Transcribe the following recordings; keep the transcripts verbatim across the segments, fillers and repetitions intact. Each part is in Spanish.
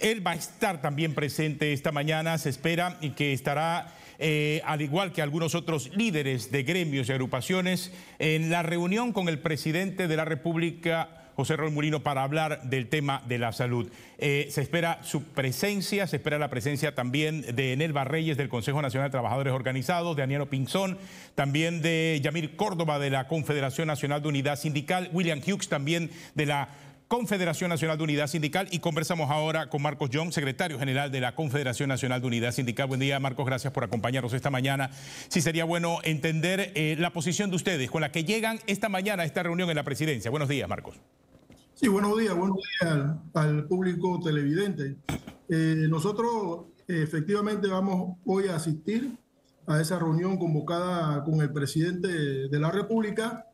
él va a estar también presente esta mañana, se espera, y que estará, eh, al igual que algunos otros líderes de gremios y agrupaciones, en la reunión con el presidente de la República, José Raúl Mulino, para hablar del tema de la salud. Eh, se espera su presencia, se espera la presencia también de Nelva Reyes del Consejo Nacional de Trabajadores Organizados, de Anielo Pinzón, también de Yamir Córdoba de la Confederación Nacional de Unidad Sindical, William Hughes también de la Confederación Nacional de Unidad Sindical, y conversamos ahora con Marcos Young, secretario general de la Confederación Nacional de Unidad Sindical. Buen día, Marcos, gracias por acompañarnos esta mañana. Sí, sería bueno entender eh, la posición de ustedes con la que llegan esta mañana a esta reunión en la presidencia. Buenos días, Marcos. Sí, buenos días, buenos días al, al público televidente. Eh, nosotros eh, efectivamente vamos hoy a asistir a esa reunión convocada con el presidente de la República.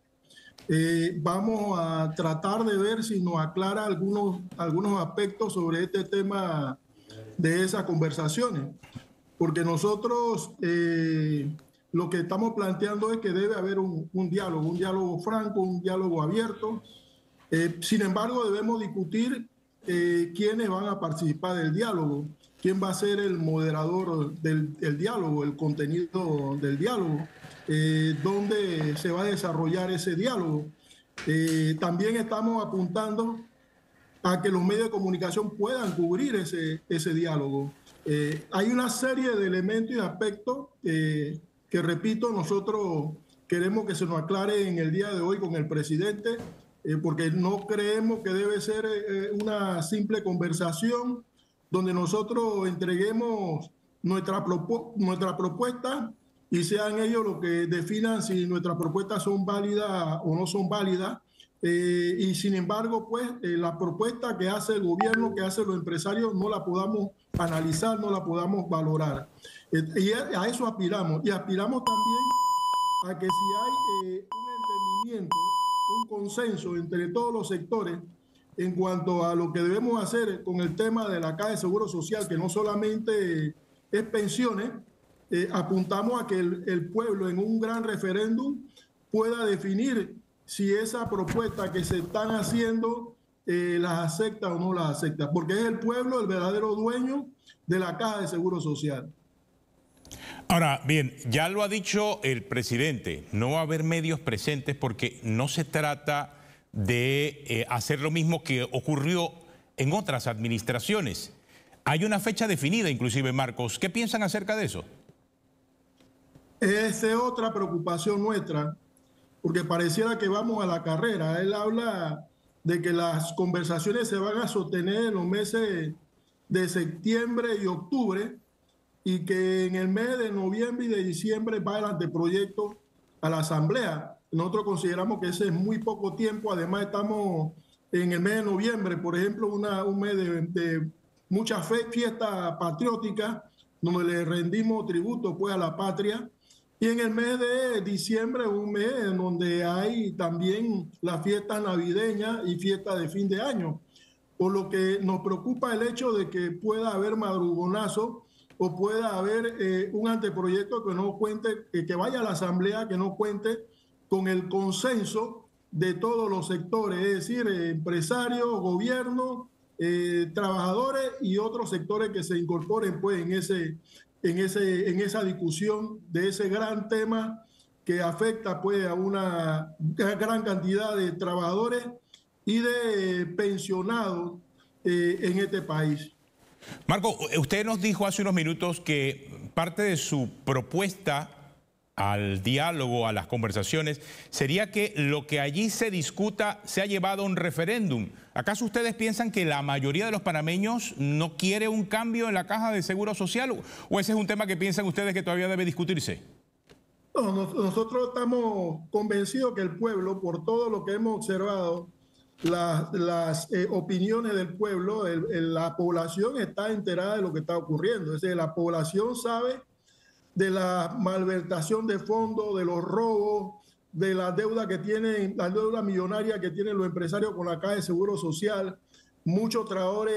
Eh, vamos a tratar de ver si nos aclara algunos, algunos aspectos sobre este tema de esas conversaciones, porque nosotros eh, lo que estamos planteando es que debe haber un, un diálogo, un diálogo franco, un diálogo abierto. Eh, sin embargo, debemos discutir eh, quiénes van a participar del diálogo, quién va a ser el moderador del, del diálogo, el contenido del diálogo, eh, dónde se va a desarrollar ese diálogo. Eh, también estamos apuntando a que los medios de comunicación puedan cubrir ese, ese diálogo. Eh, hay una serie de elementos y aspectos eh, que, repito, nosotros queremos que se nos aclare en el día de hoy con el presidente, Eh, porque no creemos que debe ser eh, una simple conversación donde nosotros entreguemos nuestra, propu nuestra propuesta y sean ellos los que definan si nuestras propuestas son válidas o no son válidas. Eh, y sin embargo, pues, eh, la propuesta que hace el gobierno, que hacen los empresarios, no la podamos analizar, no la podamos valorar. Eh, y a, a eso aspiramos. Y aspiramos también a que si hay eh, un entendimiento, un consenso entre todos los sectores en cuanto a lo que debemos hacer con el tema de la Caja de Seguro Social, que no solamente es pensiones, eh, apuntamos a que el, el pueblo en un gran referéndum pueda definir si esa propuesta que se están haciendo eh, las acepta o no las acepta, porque es el pueblo el verdadero dueño de la Caja de Seguro Social. Ahora, bien, ya lo ha dicho el presidente, no va a haber medios presentes porque no se trata de eh, hacer lo mismo que ocurrió en otras administraciones. Hay una fecha definida, inclusive, Marcos. ¿Qué piensan acerca de eso? Esa es otra preocupación nuestra, porque pareciera que vamos a la carrera. Él habla de que las conversaciones se van a sostener en los meses de septiembre y octubre, y que en el mes de noviembre y de diciembre va el anteproyecto a la Asamblea. Nosotros consideramos que ese es muy poco tiempo. Además, estamos en el mes de noviembre, por ejemplo, una, un mes de, de mucha fe, fiesta patriótica, donde le rendimos tributo pues, a la patria. Y en el mes de diciembre, un mes en donde hay también las fiestas navideñas y fiestas de fin de año. Por lo que nos preocupa el hecho de que pueda haber madrugonazo o pueda haber eh, un anteproyecto que no cuente, eh, que vaya a la Asamblea, que no cuente con el consenso de todos los sectores, es decir, eh, empresarios, gobierno, eh, trabajadores y otros sectores que se incorporen pues, en, ese, en, ese, en esa discusión de ese gran tema que afecta pues, a una gran cantidad de trabajadores y de pensionados eh, en este país. Marco, usted nos dijo hace unos minutos que parte de su propuesta al diálogo, a las conversaciones, sería que lo que allí se discuta sea llevado a un referéndum. ¿Acaso ustedes piensan que la mayoría de los panameños no quiere un cambio en la Caja de Seguro Social? ¿O ese es un tema que piensan ustedes que todavía debe discutirse? No, nosotros estamos convencidos que el pueblo, por todo lo que hemos observado, las, las eh, opiniones del pueblo, el, el, la población está enterada de lo que está ocurriendo. Es decir, la población sabe de la malversación de fondos, de los robos, de la deuda que tienen, la deuda millonaria que tienen los empresarios con la Caja de Seguro Social. Muchos trabajadores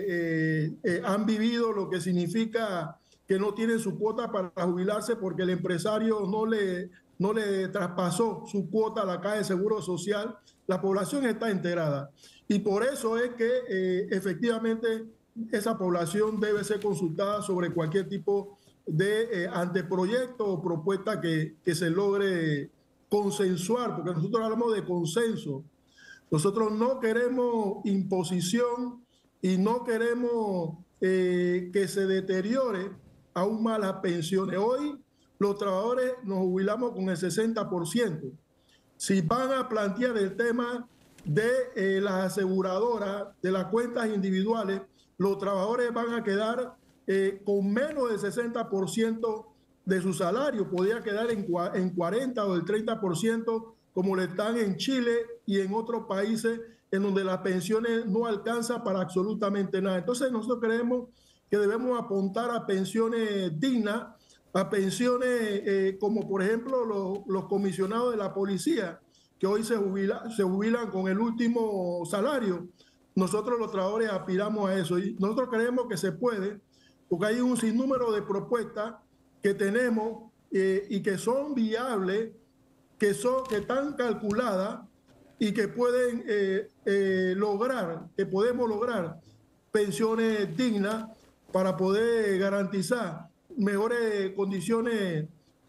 eh, eh, han vivido lo que significa que no tienen su cuota para jubilarse porque el empresario no le, no le traspasó su cuota a la Caja de Seguro Social. La población está enterada y por eso es que eh, efectivamente esa población debe ser consultada sobre cualquier tipo de eh, anteproyecto o propuesta que, que se logre consensuar, porque nosotros hablamos de consenso. Nosotros no queremos imposición y no queremos eh, que se deteriore aún más las pensiones. Hoy los trabajadores nos jubilamos con el sesenta por ciento. Si van a plantear el tema de eh, las aseguradoras, de las cuentas individuales, los trabajadores van a quedar eh, con menos del sesenta por ciento de su salario. Podría quedar en, en cuarenta o el treinta por ciento como le están en Chile y en otros países en donde las pensiones no alcanzan para absolutamente nada. Entonces nosotros creemos que debemos apuntar a pensiones dignas, a pensiones eh, como por ejemplo los, los comisionados de la policía, que hoy se, jubila, se jubilan con el último salario. Nosotros los trabajadores aspiramos a eso y nosotros creemos que se puede, porque hay un sinnúmero de propuestas que tenemos eh, y que son viables, que, son, que están calculadas y que pueden eh, eh, lograr, que podemos lograr pensiones dignas para poder garantizar mejores condiciones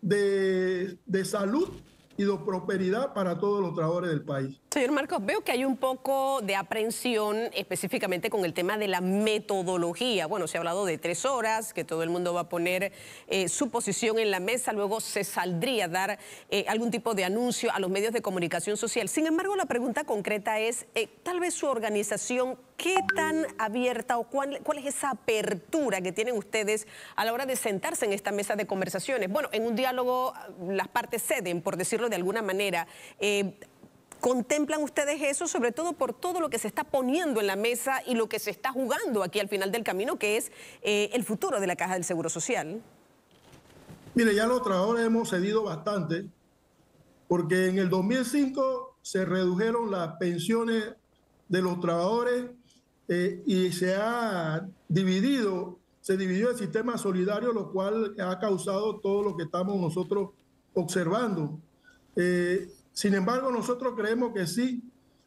de, de salud y de prosperidad para todos los trabajadores del país. Señor Marcos, veo que hay un poco de aprensión específicamente con el tema de la metodología. Bueno, se ha hablado de tres horas, que todo el mundo va a poner eh, su posición en la mesa, luego se saldría a dar eh, algún tipo de anuncio a los medios de comunicación social. Sin embargo, la pregunta concreta es, eh, tal vez su organización, ¿qué tan abierta o cuál, cuál es esa apertura que tienen ustedes a la hora de sentarse en esta mesa de conversaciones? Bueno, en un diálogo las partes ceden, por decirlo de alguna manera. Eh, ¿Contemplan ustedes eso, sobre todo por todo lo que se está poniendo en la mesa y lo que se está jugando aquí al final del camino, que es eh, el futuro de la Caja del Seguro Social? Mire, ya los trabajadores hemos cedido bastante, porque en el dos mil cinco se redujeron las pensiones de los trabajadores eh, y se ha dividido, se dividió el sistema solidario, lo cual ha causado todo lo que estamos nosotros observando. Eh, Sin embargo, nosotros creemos que sí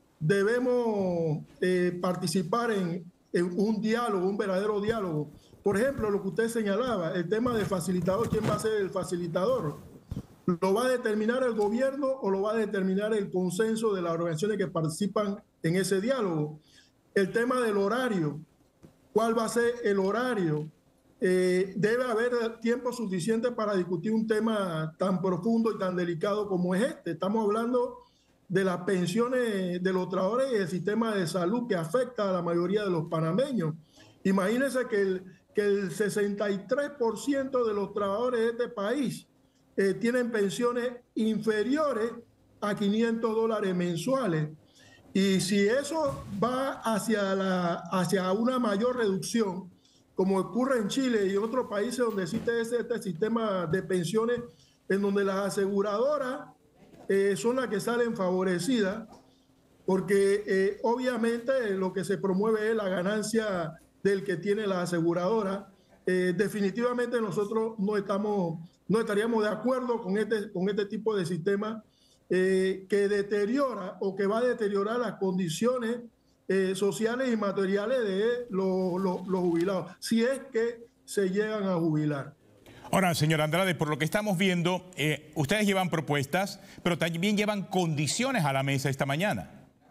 debemos eh, participar en, en un diálogo, un verdadero diálogo. Por ejemplo, lo que usted señalaba, el tema del facilitador, ¿quién va a ser el facilitador? ¿Lo va a determinar el gobierno o lo va a determinar el consenso de las organizaciones que participan en ese diálogo? El tema del horario, ¿cuál va a ser el horario? Eh, debe haber tiempo suficiente para discutir un tema tan profundo y tan delicado como es este. Estamos hablando de las pensiones de los trabajadores y el sistema de salud que afecta a la mayoría de los panameños. Imagínense que el, que el sesenta y tres por ciento de los trabajadores de este país eh, tienen pensiones inferiores a quinientos dólares mensuales. Y si eso va hacia, la, hacia una mayor reducción, como ocurre en Chile y en otros países donde existe este, este sistema de pensiones, en donde las aseguradoras eh, son las que salen favorecidas, porque eh, obviamente lo que se promueve es la ganancia del que tiene la aseguradora. Eh, definitivamente nosotros no, estamos, no estaríamos de acuerdo con este, con este tipo de sistema eh, que deteriora o que va a deteriorar las condiciones Eh, sociales y materiales de los, los, los jubilados, si es que se llegan a jubilar. Ahora, señor Andrade, por lo que estamos viendo, eh, ustedes llevan propuestas, pero también llevan condiciones a la mesa esta mañana.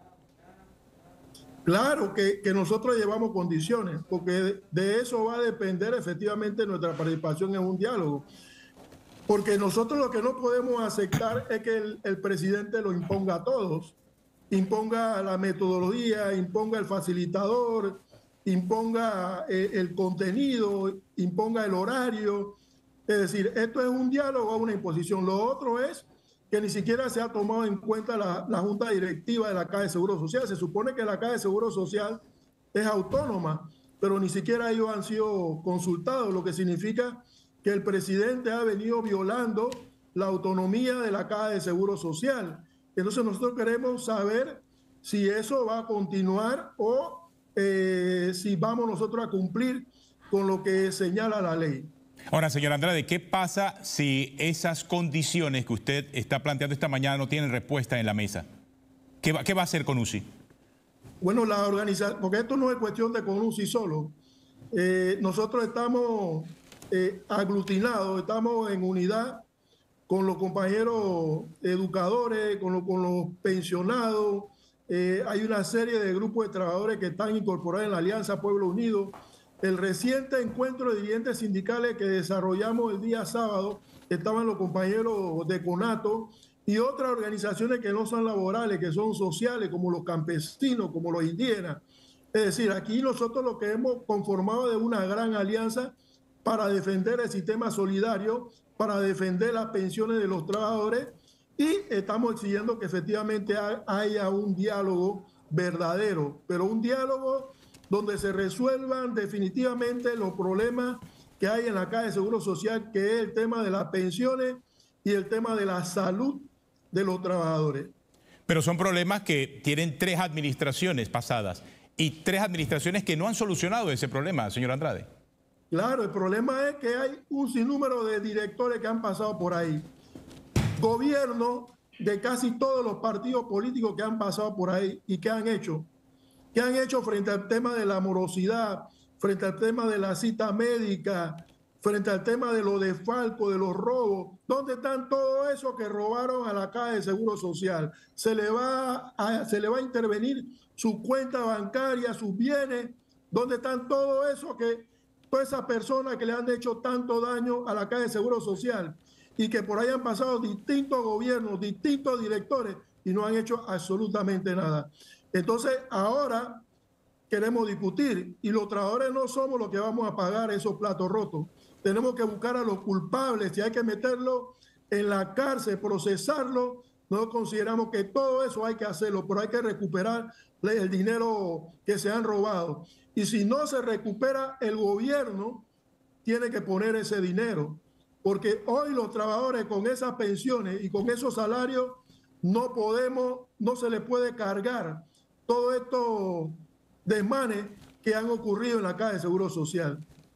Claro que, que nosotros llevamos condiciones, porque de, de eso va a depender efectivamente nuestra participación en un diálogo. Porque nosotros lo que no podemos aceptar es que el, el presidente lo imponga a todos. Imponga la metodología, imponga el facilitador, imponga eh, el contenido, imponga el horario. Es decir, esto es un diálogo o una imposición. Lo otro es que ni siquiera se ha tomado en cuenta la, la Junta Directiva de la Caja de Seguro Social. Se supone que la Caja de Seguro Social es autónoma, pero ni siquiera ellos han sido consultados, lo que significa que el presidente ha venido violando la autonomía de la Caja de Seguro Social. Entonces nosotros queremos saber si eso va a continuar o eh, si vamos nosotros a cumplir con lo que señala la ley. Ahora, señor Andrade, ¿qué pasa si esas condiciones que usted está planteando esta mañana no tienen respuesta en la mesa? ¿Qué va, qué va a hacer CONUSI? Bueno, la organización, porque esto no es cuestión de CONUSI solo. Eh, nosotros estamos eh, aglutinados, estamos en unidad con los compañeros educadores, con, lo, con los pensionados. Eh, hay una serie de grupos de trabajadores que están incorporados en la Alianza Pueblo Unido. El reciente encuentro de dirigentes sindicales que desarrollamos el día sábado, estaban los compañeros de CONATO y otras organizaciones que no son laborales, que son sociales, como los campesinos, como los indígenas. Es decir, aquí nosotros lo que hemos conformado es una gran alianza para defender el sistema solidario, para defender las pensiones de los trabajadores, y estamos exigiendo que efectivamente haya un diálogo verdadero, pero un diálogo donde se resuelvan definitivamente los problemas que hay en la Caja de Seguro Social, que es el tema de las pensiones y el tema de la salud de los trabajadores. Pero son problemas que tienen tres administraciones pasadas y tres administraciones que no han solucionado ese problema, señor Andrade. Claro, el problema es que hay un sinnúmero de directores que han pasado por ahí. Gobierno de casi todos los partidos políticos que han pasado por ahí y que han hecho. ¿Qué han hecho frente al tema de la morosidad, frente al tema de la cita médica, frente al tema de los desfalcos, de los robos? ¿Dónde están todo eso que robaron a la Caja de Seguro Social? Se le va a, se le va a intervenir su cuenta bancaria, sus bienes. ¿Dónde están todo eso que todas esas personas que le han hecho tanto daño a la Caja de Seguro Social y que por ahí han pasado distintos gobiernos, distintos directores y no han hecho absolutamente nada? Entonces, ahora queremos discutir y los trabajadores no somos los que vamos a pagar esos platos rotos. Tenemos que buscar a los culpables, si hay que meterlo en la cárcel, procesarlo. Nosotros consideramos que todo eso hay que hacerlo, pero hay que recuperar el dinero que se han robado. Y si no se recupera, el gobierno tiene que poner ese dinero, porque hoy los trabajadores con esas pensiones y con esos salarios no podemos, no se les puede cargar todos estos desmanes que han ocurrido en la Caja de Seguro Social.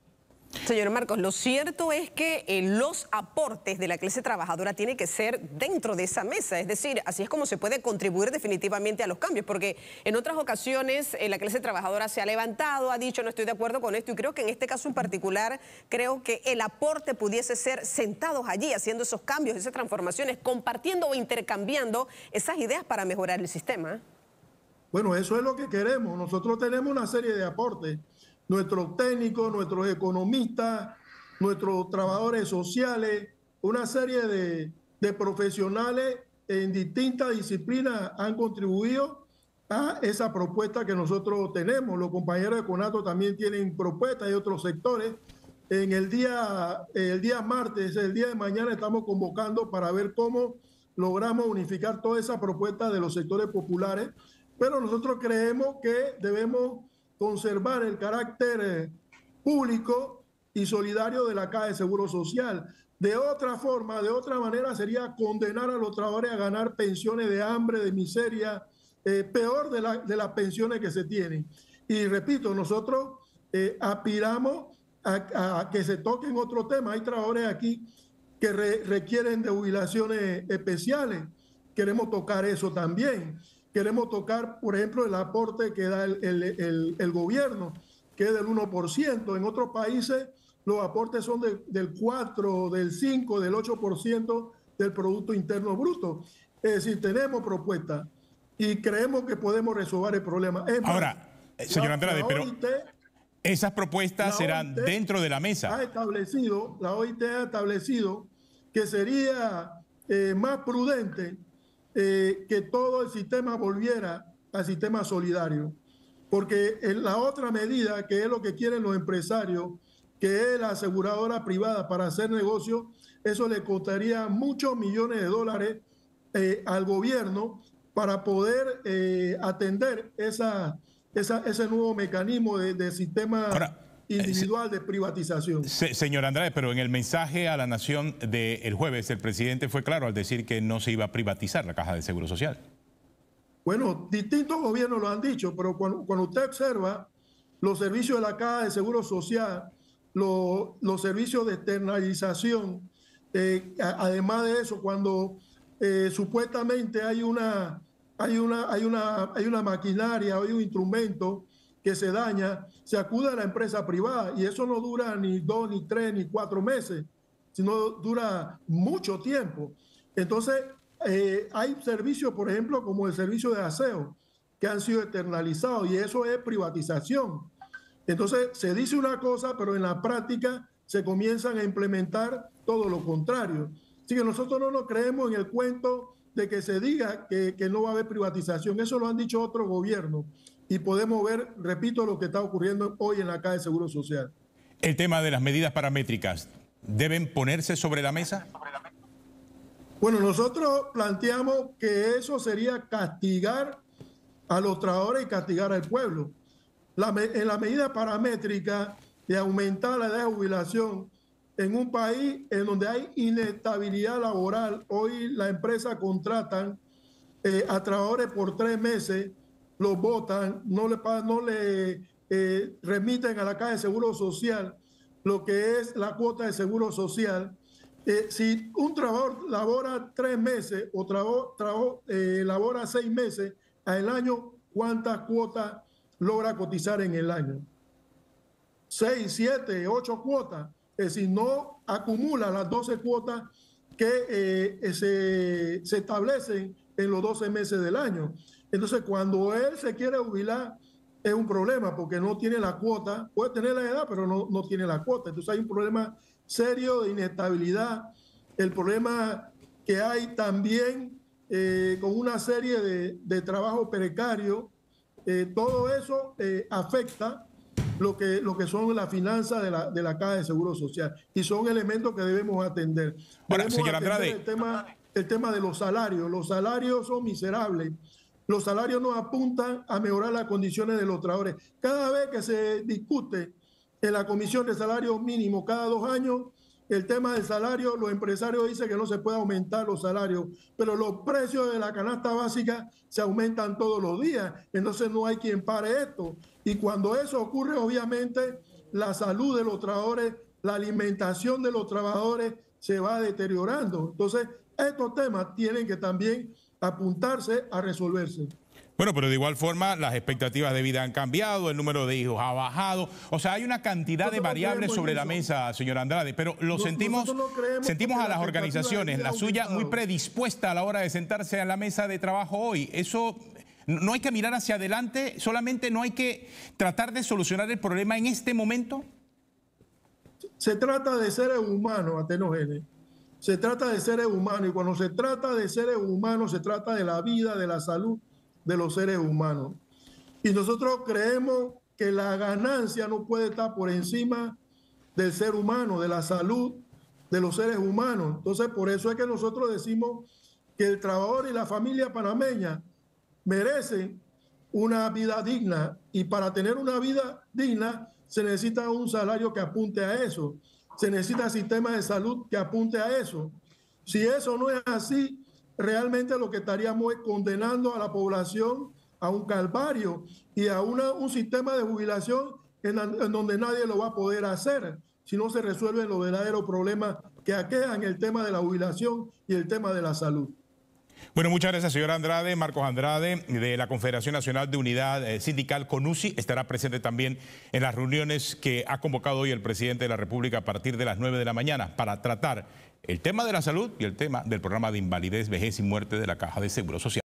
Señor Marcos, lo cierto es que eh, los aportes de la clase trabajadora tienen que ser dentro de esa mesa, es decir, así es como se puede contribuir definitivamente a los cambios, porque en otras ocasiones eh, la clase trabajadora se ha levantado, ha dicho no estoy de acuerdo con esto, y creo que en este caso en particular, creo que el aporte pudiese ser sentados allí haciendo esos cambios, esas transformaciones, compartiendo o intercambiando esas ideas para mejorar el sistema. Bueno, eso es lo que queremos. Nosotros tenemos una serie de aportes. Nuestros técnicos, nuestros economistas, nuestros trabajadores sociales, una serie de, de profesionales en distintas disciplinas han contribuido a esa propuesta que nosotros tenemos. Los compañeros de CONATO también tienen propuestas y otros sectores. En el día, el día martes, el día de mañana, estamos convocando para ver cómo logramos unificar toda esa propuesta de los sectores populares. Pero nosotros creemos que debemos conservar el carácter público y solidario de la Caja de Seguro Social. De otra forma, de otra manera, sería condenar a los trabajadores a ganar pensiones de hambre, de miseria, eh, peor de, la, de las pensiones que se tienen. Y repito, nosotros eh, aspiramos a, a que se toquen otros temas. Hay trabajadores aquí que re, requieren de jubilaciones especiales. Queremos tocar eso también. Queremos tocar, por ejemplo, el aporte que da el, el, el, el gobierno, que es del uno por ciento. En otros países los aportes son de, del cuatro, del cinco, del ocho por ciento del Producto Interno Bruto. Es decir, tenemos propuestas y creemos que podemos resolver el problema. Es más, ahora, señor Andrade, pero O I T, esas propuestas serán O I T dentro de la mesa. Ha establecido, la O I T ha establecido que sería eh, más prudente Eh, que todo el sistema volviera al sistema solidario. Porque en la otra medida, que es lo que quieren los empresarios, que es la aseguradora privada para hacer negocio, eso le costaría muchos millones de dólares eh, al gobierno para poder eh, atender esa, esa, ese nuevo mecanismo de, de sistema Ahora, individual de privatización. Se, señor Andrade, pero en el mensaje a la Nación del jueves, el presidente fue claro al decir que no se iba a privatizar la Caja de Seguro Social. Bueno, distintos gobiernos lo han dicho, pero cuando, cuando usted observa los servicios de la Caja de Seguro Social, lo, los servicios de externalización, eh, además de eso, cuando eh, supuestamente hay una, hay, una, hay, una, hay una maquinaria, hay un instrumento que se daña, se acude a la empresa privada y eso no dura ni dos, ni tres, ni cuatro meses, sino dura mucho tiempo. Entonces, eh, hay servicios, por ejemplo, como el servicio de aseo, que han sido externalizados y eso es privatización. Entonces, se dice una cosa, pero en la práctica se comienzan a implementar todo lo contrario. Así que nosotros no nos creemos en el cuento de que se diga que, que no va a haber privatización. Eso lo han dicho otros gobiernos y podemos ver, repito, lo que está ocurriendo hoy en la Caja de Seguro Social. El tema de las medidas paramétricas, ¿deben ponerse sobre la mesa? Bueno, nosotros planteamos que eso sería castigar a los trabajadores y castigar al pueblo. La, en la medida paramétrica de aumentar la edad de jubilación en un país en donde hay inestabilidad laboral, hoy las empresas contratan eh, a trabajadores por tres meses, los botan, no le, no le eh, remiten a la Caja de Seguro Social lo que es la cuota de seguro social. Eh, si un trabajador labora tres meses o trabo, trabo, eh, labora seis meses al año, ¿cuántas cuotas logra cotizar en el año? Seis, siete, ocho cuotas. Es decir, no acumula las doce cuotas que eh, se, se establecen en los doce meses del año. Entonces, cuando él se quiere jubilar, es un problema porque no tiene la cuota. Puede tener la edad, pero no, no tiene la cuota. Entonces, hay un problema serio de inestabilidad. El problema que hay también eh, con una serie de, de trabajo precario. Eh, todo eso eh, afecta lo que, lo que son las finanzas de la, de la Caja de Seguro Social y son elementos que debemos atender. Bueno, debemos señor atender Andrade. El tema, el tema de los salarios. Los salarios son miserables. Los salarios no apuntan a mejorar las condiciones de los trabajadores. Cada vez que se discute en la Comisión de Salario Mínimo, cada dos años, el tema del salario, los empresarios dicen que no se puede aumentar los salarios, pero los precios de la canasta básica se aumentan todos los días, entonces no hay quien pare esto. Y cuando eso ocurre, obviamente, la salud de los trabajadores, la alimentación de los trabajadores se va deteriorando. Entonces, estos temas tienen que también apuntarse a resolverse. Bueno, pero de igual forma las expectativas de vida han cambiado, el número de hijos ha bajado, o sea, hay una cantidad de variables sobre la mesa, señor Andrade, pero lo sentimos, sentimos a las organizaciones, la suya, muy predispuesta a la hora de sentarse a la mesa de trabajo hoy. Eso, no hay que mirar hacia adelante, solamente no hay que tratar de solucionar el problema en este momento. Se trata de seres humanos, Atenógenes. Se trata de seres humanos y cuando se trata de seres humanos se trata de la vida, de la salud de los seres humanos. Y nosotros creemos que la ganancia no puede estar por encima del ser humano, de la salud de los seres humanos. Entonces, por eso es que nosotros decimos que el trabajador y la familia panameña merecen una vida digna y para tener una vida digna se necesita un salario que apunte a eso. Se necesita sistema de salud que apunte a eso. Si eso no es así, realmente lo que estaríamos es condenando a la población a un calvario y a una, un sistema de jubilación en, en donde nadie lo va a poder hacer si no se resuelven los verdaderos problemas que aquejan el tema de la jubilación y el tema de la salud. Bueno, muchas gracias, señor Andrade. Marcos Andrade, de la Confederación Nacional de Unidad Sindical, CONUSI, estará presente también en las reuniones que ha convocado hoy el presidente de la República a partir de las nueve de la mañana para tratar el tema de la salud y el tema del programa de invalidez, vejez y muerte de la Caja de Seguro Social.